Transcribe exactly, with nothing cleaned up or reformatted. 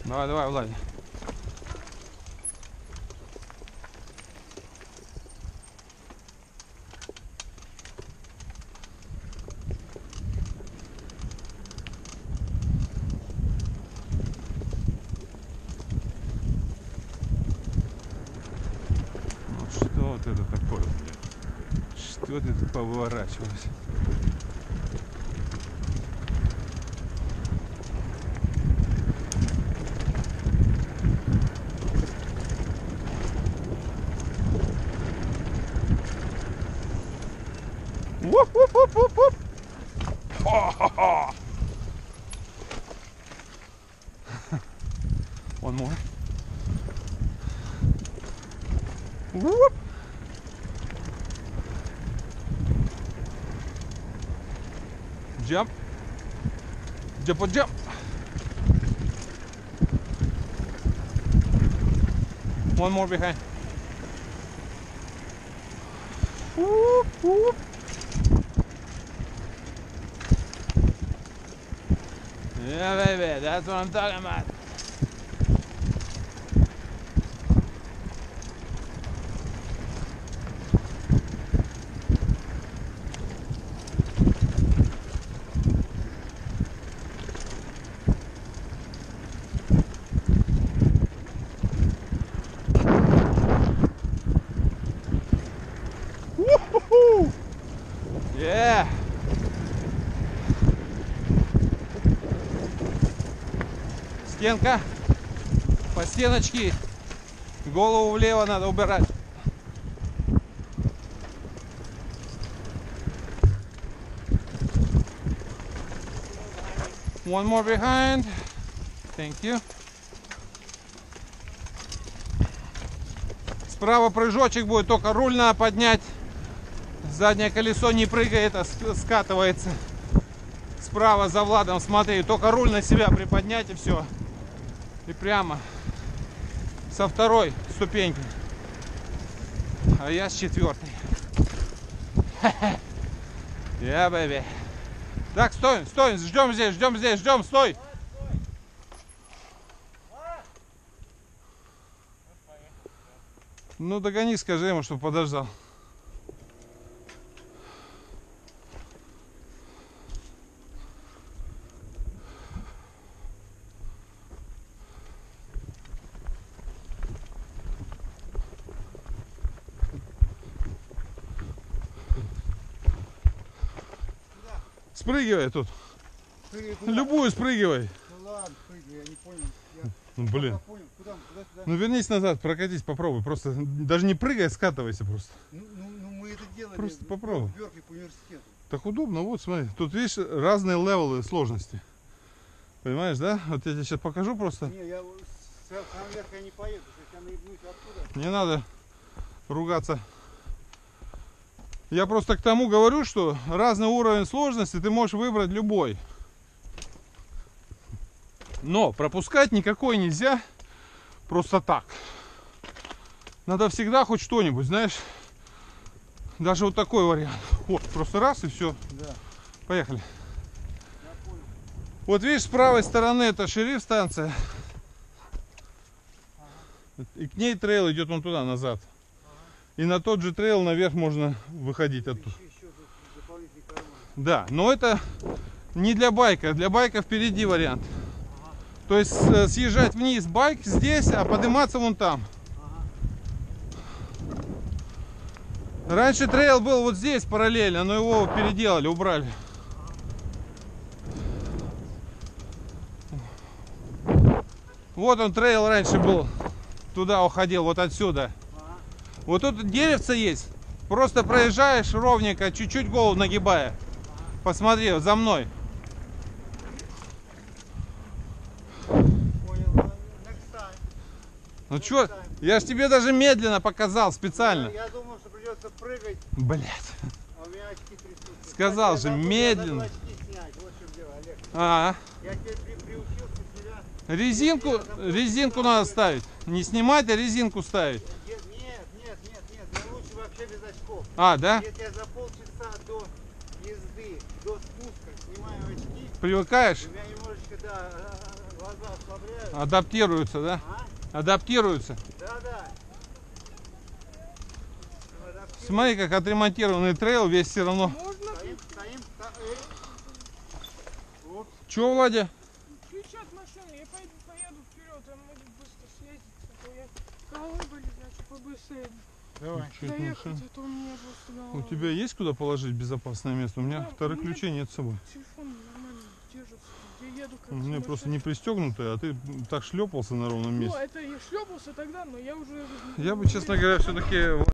Давай, давай, Влади. Ну что вот это такое, блядь? Что ты тут поворачивалась? Whoop-whoop-whoop-whoop-whoop. One more. Whoop. Jump. Jump, jump. One more behind. Whoop, whoop. Yeah, baby, that's what I'm talking about. Woo-hoo-hoo. Yeah. Стенка, по стеночке, голову влево надо убирать. One more behind. Thank you. Справа прыжочек будет, только руль надо поднять. Заднее колесо не прыгает, а скатывается. Справа за Владом, смотри, только руль на себя приподнять и все. И прямо со второй ступеньки. А я с четвертой. Yeah, baby. Так, стой, стой, ждем здесь, ждем здесь, ждем, стой. Ну догони, скажи ему, чтобы подождал. Спрыгивай тут. Любую спрыгивай. Ну ладно, спрыгивай, я не понял. Я... Ну блин. Понял. Куда? Куда, куда? Ну вернись назад, прокатись, попробуй. Просто даже не прыгай, скатывайся просто. Ну, ну, ну мы это делали. Просто в, попробуй. В Беркли по университету. Так удобно, вот смотри. Тут видишь разные левелы сложности. Понимаешь, да? Вот я тебе сейчас покажу просто. Не, я сам вверх я не поеду, если я наебнусь оттуда. Не надо ругаться. Я просто к тому говорю, что разный уровень сложности ты можешь выбрать любой. Но пропускать никакой нельзя просто так. Надо всегда хоть что-нибудь, знаешь. Даже вот такой вариант. Вот, просто раз и все. Да. Поехали. Вот видишь, с правой стороны это шериф станция. Ага. И к ней трейл идет он туда, назад. И на тот же трейл наверх можно выходить оттуда. Да, но это не для байка. Для байка впереди вариант. Ага. То есть съезжать вниз байк здесь, а подниматься вон там. Ага. Раньше трейл был вот здесь параллельно, но его переделали, убрали. Ага. Вот он трейл раньше был. Туда уходил, вот отсюда. Вот тут деревце есть, просто проезжаешь ровненько, чуть-чуть голову нагибая. Посмотри, вот за мной. Ну что, я ж тебе даже медленно показал специально. Я, я думал, что придется прыгать. Блять. А у меня очки трясутся. Сказал я же, забыл, медленно. очки снять. Вот в чем дело, Олег. А, Я тебе при, приучился себя. резинку, резинку надо ставить. Не снимать, а резинку ставить. Нет, нет, нет, нет, нет. Мне лучше вообще без очков. А, да? Если я за полчаса до езды до спуска снимаю очки, Привыкаешь? у меня немножечко, да, глаза ослабляются. Адаптируются, да? А? Адаптируются. Да, да. Смотри, как отремонтированный трейл, весь все равно. Можно Стоим, стоим, ста- эй. Оп. Че, Владя? ключи от машины, я поеду, поеду вперед, он может быстро съездить, а то я головой болит, значит побыстрее Давай. Чё это доехать, машина? а то у меня просто голова. У тебя есть куда положить безопасное место? У меня Да, вторых у меня- ключей нет с собой. Телефон нормально держится, где еду как У меня просто не сумасшедший. пристегнутый, а ты так шлепался на ровном Ну, месте. это я шлепался тогда, но я уже... Я бы, честно говоря, все-таки